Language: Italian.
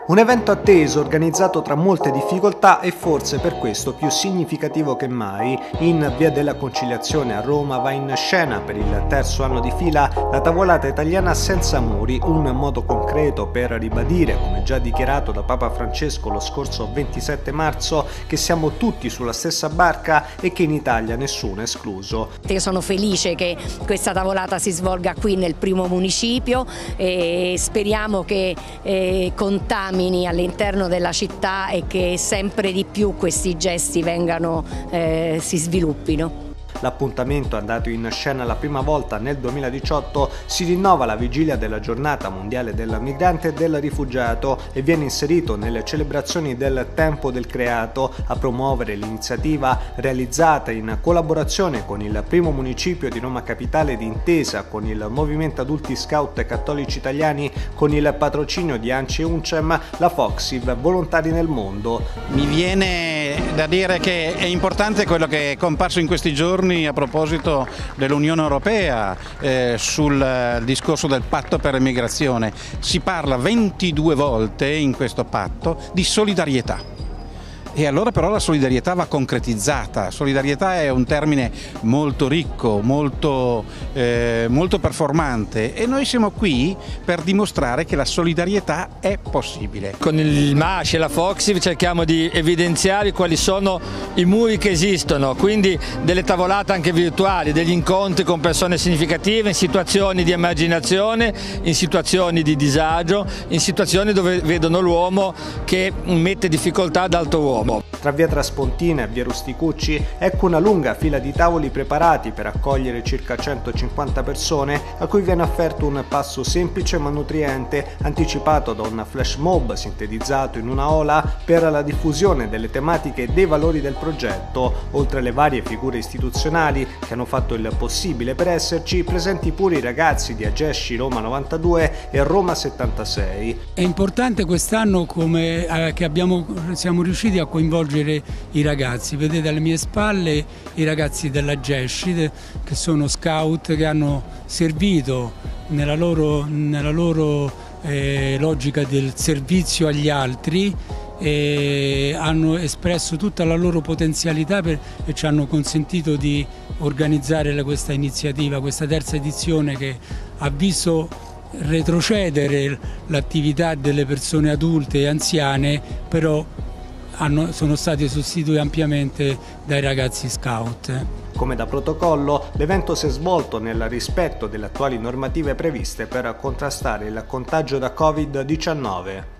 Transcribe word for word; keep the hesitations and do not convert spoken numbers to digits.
Un evento atteso, organizzato tra molte difficoltà e forse per questo più significativo che mai. In Via della Conciliazione a Roma va in scena per il terzo anno di fila la tavolata italiana senza muri, un modo concreto per ribadire, come già dichiarato da Papa Francesco lo scorso ventisette marzo, che siamo tutti sulla stessa barca e che in Italia nessuno è escluso. Io sono felice che questa tavolata si svolga qui nel primo municipio e speriamo che eh, contamini all'interno della città e che sempre di più questi gesti vengano, eh, si sviluppino. L'appuntamento, andato in scena la prima volta nel duemiladiciotto, si rinnova alla vigilia della Giornata Mondiale del Migrante e del Rifugiato e viene inserito nelle celebrazioni del Tempo del Creato. A promuovere l'iniziativa, realizzata in collaborazione con il primo municipio di Roma Capitale d'intesa con il Movimento Adulti Scout Cattolici Italiani, con il patrocinio di ANCI e UNCEM, la Foxiv Volontari nel Mondo. Mi viene da dire che è importante quello che è comparso in questi giorni a proposito dell'Unione Europea eh, sul discorso del patto per l'immigrazione. Si parla ventidue volte in questo patto di solidarietà. E allora però la solidarietà va concretizzata. Solidarietà è un termine molto ricco, molto, eh, molto performante e noi siamo qui per dimostrare che la solidarietà è possibile. Con il M A S C e la Foxiv cerchiamo di evidenziare quali sono i muri che esistono, quindi delle tavolate anche virtuali, degli incontri con persone significative in situazioni di emarginazione, in situazioni di disagio, in situazioni dove vedono l'uomo che mette difficoltà ad altro uomo. Tra via Traspontina e via Rusticucci ecco una lunga fila di tavoli preparati per accogliere circa centocinquanta persone, a cui viene offerto un pasto semplice ma nutriente, anticipato da un flash mob sintetizzato in una ola per la diffusione delle tematiche e dei valori del progetto. Oltre alle varie figure istituzionali che hanno fatto il possibile per esserci, presenti pure i ragazzi di Agesci Roma novantadue e Roma settantasei. È importante quest'anno come eh, che abbiamo, siamo riusciti a coinvolgere i ragazzi. Vedete alle mie spalle i ragazzi della Gesci, che sono scout, che hanno servito nella loro, nella loro eh, logica del servizio agli altri e hanno espresso tutta la loro potenzialità per, e ci hanno consentito di organizzare questa iniziativa, questa terza edizione che ha visto retrocedere l'attività delle persone adulte e anziane, però Hanno, sono stati sostituiti ampiamente dai ragazzi scout. Come da protocollo, l'evento si è svolto nel rispetto delle attuali normative previste per contrastare il contagio da Covid diciannove.